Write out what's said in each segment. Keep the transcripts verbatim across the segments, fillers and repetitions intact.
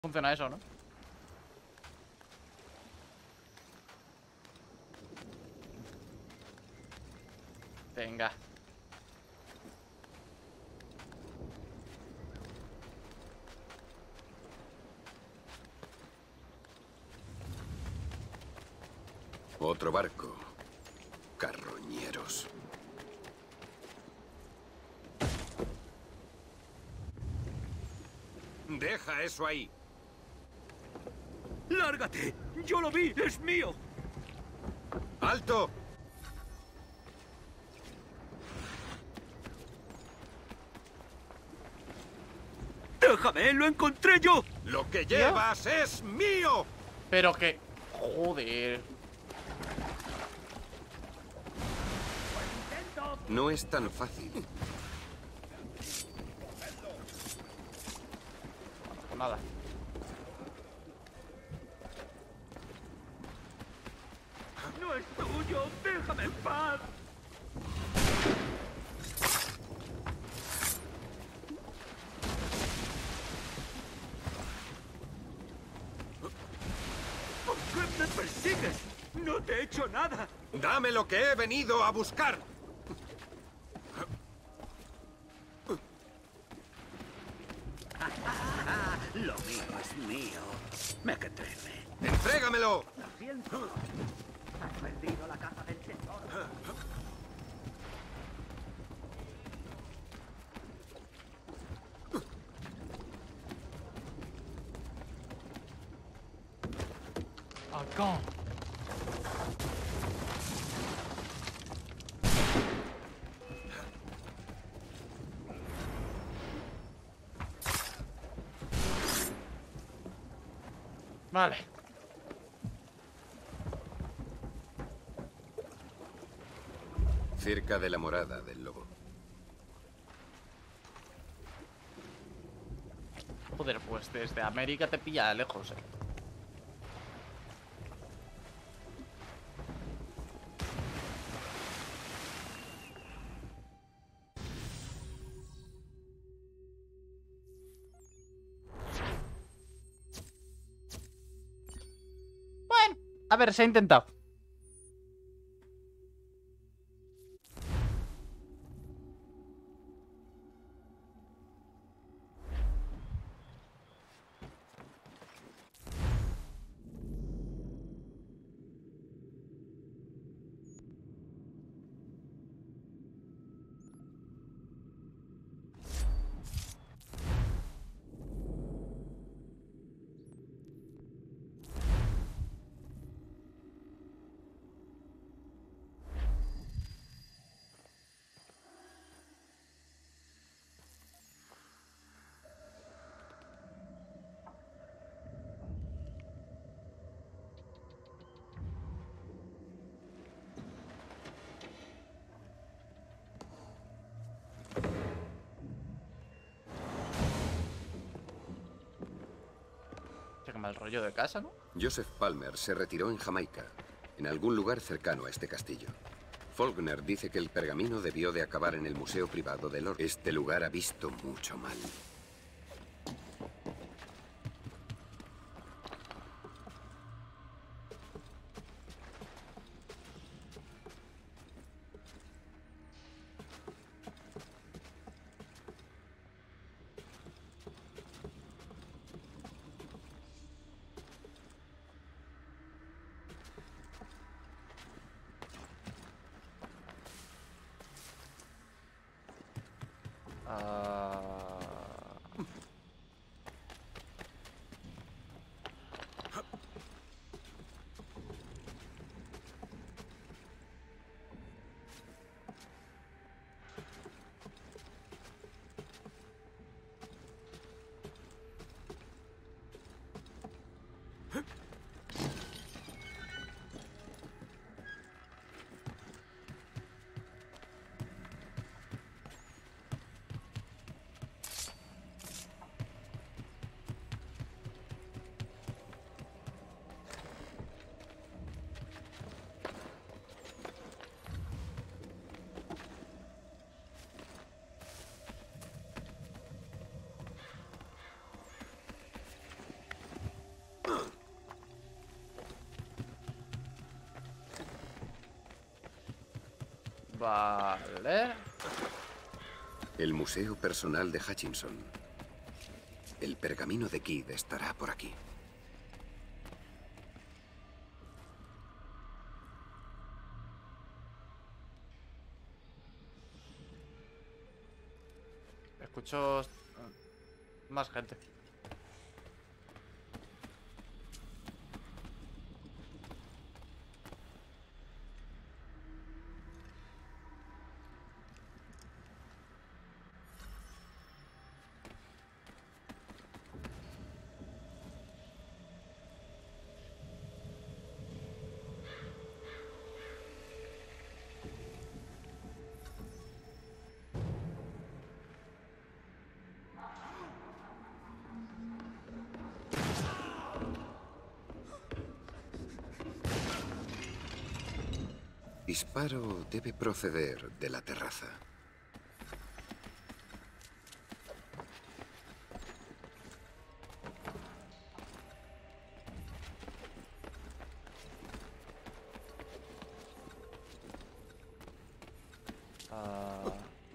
Funciona eso, ¿no? Venga. Otro barco. Carroñeros. Deja eso ahí. ¡Lárgate! ¡Yo lo vi! ¡Es mío! ¡Alto! ¡Déjame! ¡Lo encontré yo! ¡Lo que llevas es mío! Pero que... Joder. No es tan fácil. Nada. ¡No es tuyo! ¡Déjame en paz! ¿Por qué me persigues? ¡No te he hecho nada! ¡Dame lo que he venido a buscar! Lo mío es mío. Mequetrefe. ¡Entrégamelo! Lo siento. Has perdido la caza del tesoro. Acá. Vale. Cerca de la morada del lobo. Joder, pues desde América te pilla de lejos, eh. Bueno, a ver, se ha intentado. Qué mal rollo de casa, ¿no? Joseph Palmer se retiró en Jamaica, en algún lugar cercano a este castillo. Faulkner dice que el pergamino debió de acabar en el museo privado de Lord. Este lugar ha visto mucho mal. Vale. El museo personal de Hutchinson. El pergamino de Kidd estará por aquí. Escucho más gente. Disparo debe proceder de la terraza. Ah.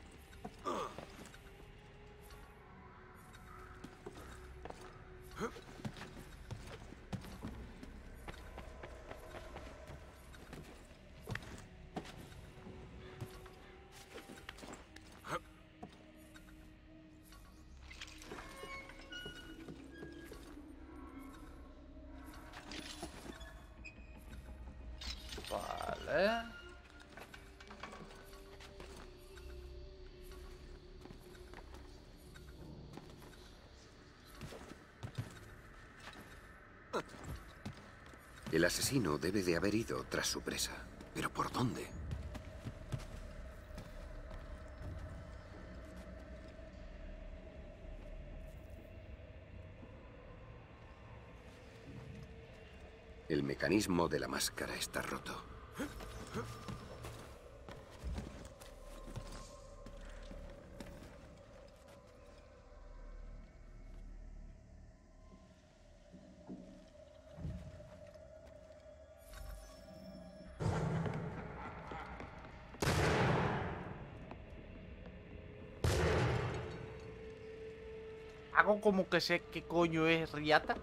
Vale. El asesino debe de haber ido tras su presa. ¿Pero por dónde? El mecanismo de la máscara está roto. Hago como que sé qué coño es Riata.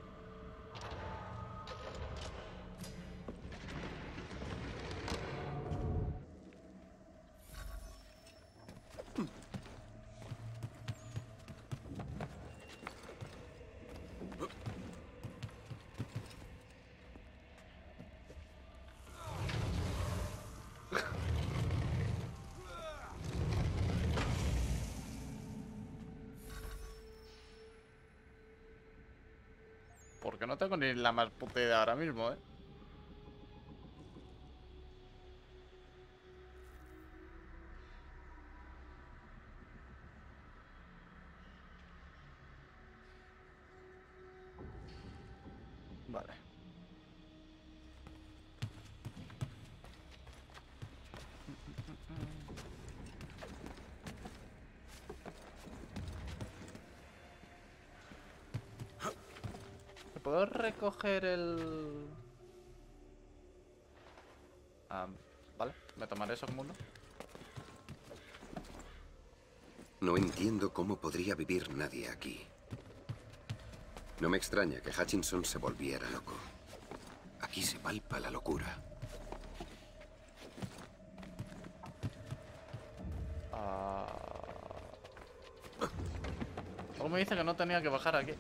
Porque no tengo ni la más puta idea ahora mismo, ¿eh? Vale. ¿Puedo recoger el...? Ah, vale, me tomaré eso como uno. No entiendo cómo podría vivir nadie aquí. No me extraña que Hutchinson se volviera loco. Aquí se palpa la locura. Ah... Algo me dice que no tenía que bajar aquí.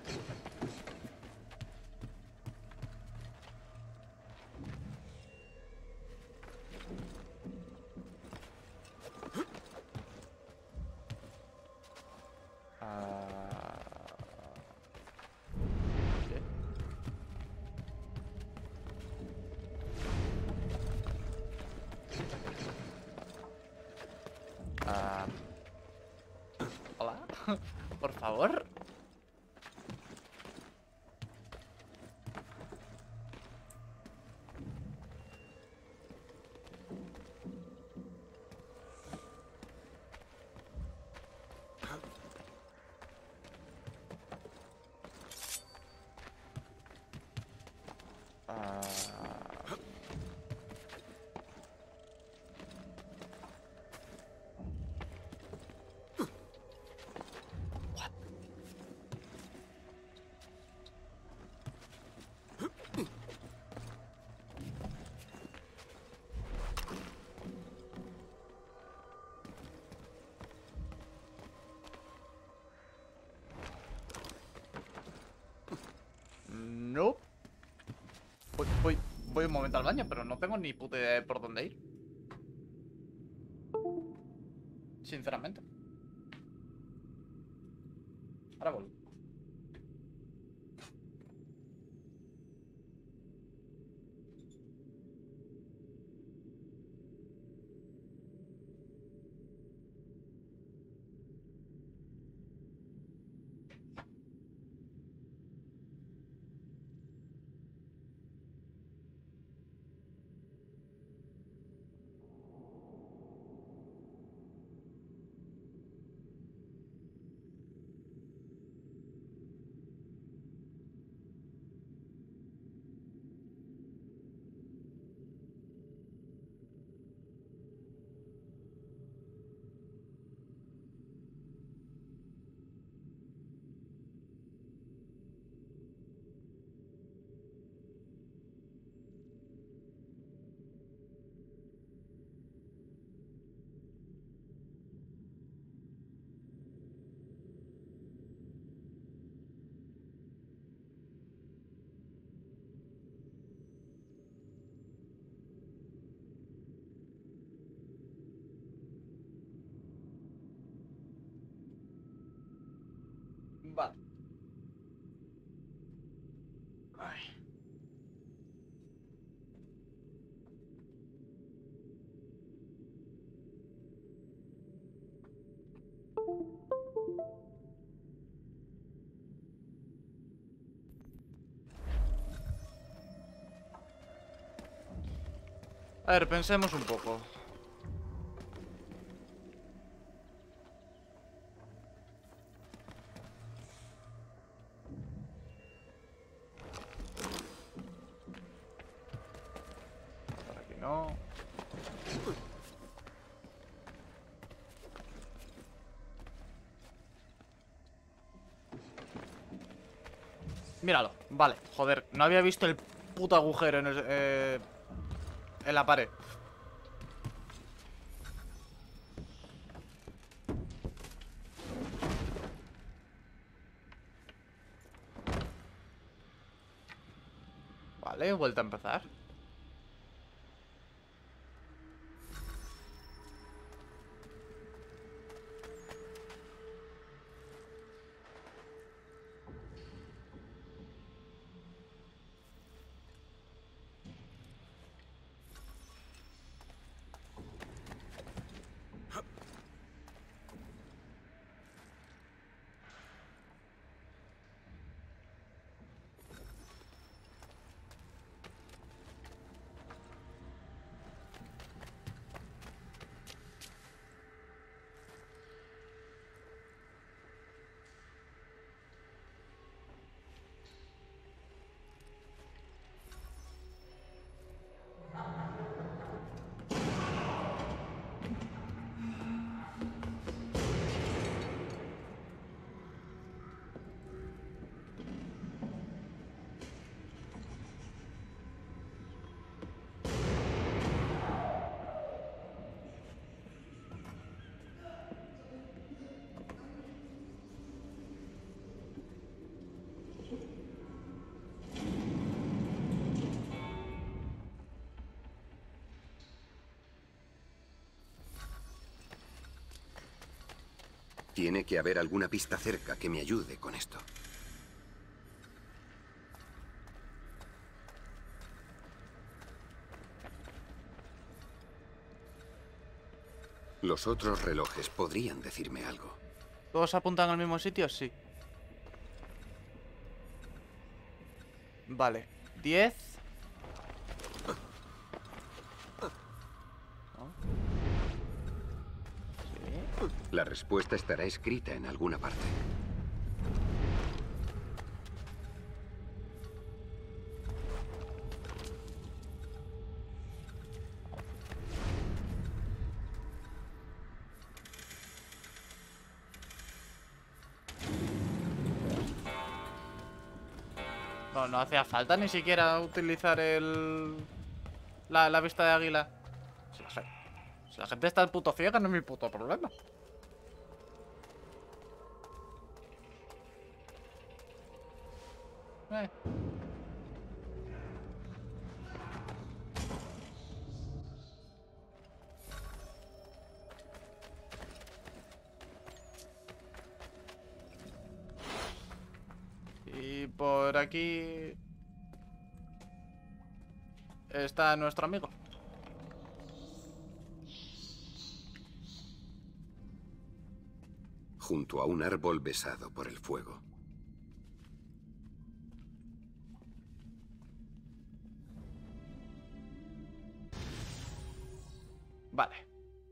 Ah, hola, por favor. Ah, No. Voy, voy, voy un momento al baño, pero no tengo ni puta idea de por dónde ir. Sinceramente. Ahora vuelvo. Vale. Ay. A ver, pensemos un poco. Por aquí no. Míralo, vale, joder, no había visto el puto agujero en, el, eh, en la pared. Vale, vuelta a empezar. Tiene que haber alguna pista cerca que me ayude con esto. Los otros relojes podrían decirme algo. ¿Todos apuntan al mismo sitio? Sí. Vale, diez. La respuesta estará escrita en alguna parte. No, no hacía falta ni siquiera utilizar el... La, la vista de águila. Si la, gente, si la gente está al puto ciega, no es mi puto problema. Eh. Y por aquí está nuestro amigo. Junto a un árbol besado por el fuego. Vale.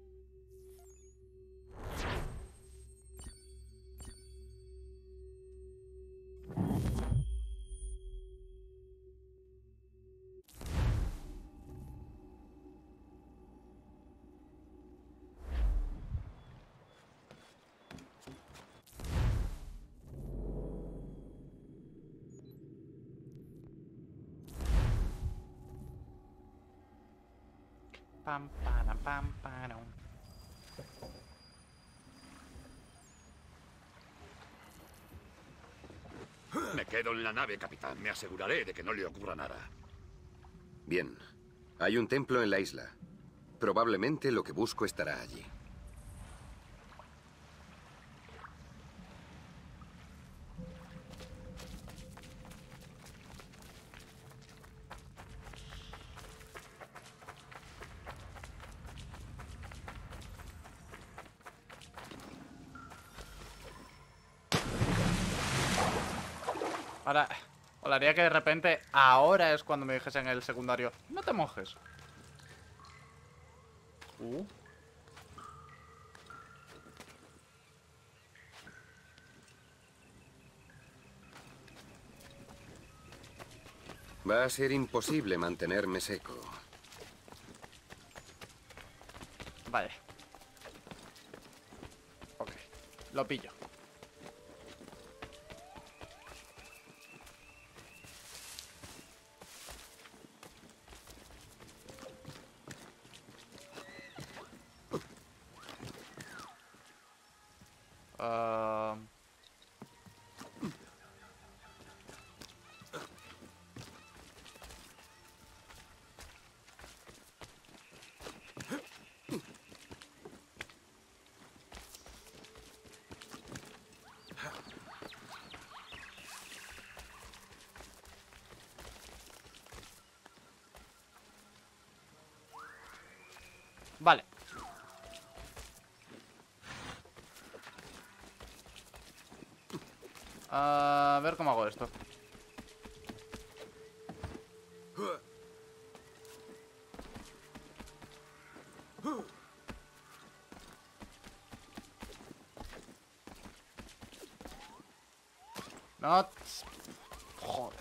Pam, pam, pam, pam. Me quedo en la nave, capitán. Me aseguraré de que no le ocurra nada. Bien. Hay un templo en la isla. Probablemente lo que busco estará allí. Ahora, molaría que de repente, ahora es cuando me dijesen en el secundario, no te mojes. Uh. Va a ser imposible mantenerme seco. Vale. Ok, lo pillo. Ah, vale. A ver cómo hago esto. No. Joder.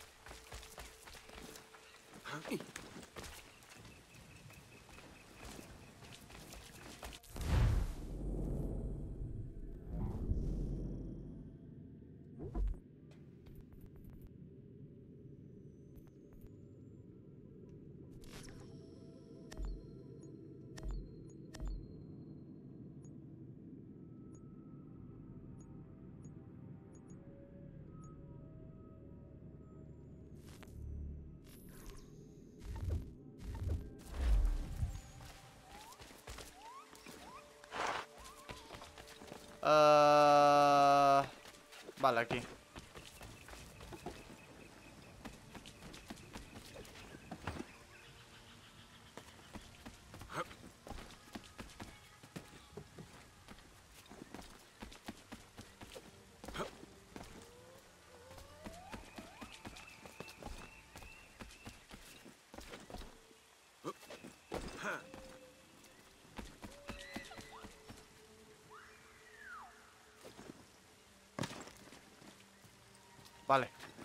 Ah, vale, aquí. Vale.